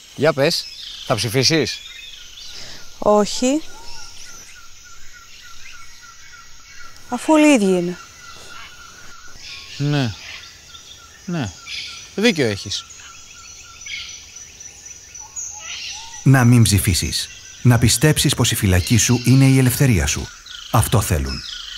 Για πες, θα ψηφίσεις? Όχι. Αφού όλοι οι ίδιοι είναι. Ναι, δίκιο έχεις. Να μην ψηφίσεις. Να πιστέψεις πως η φυλακή σου είναι η ελευθερία σου. Αυτό θέλουν.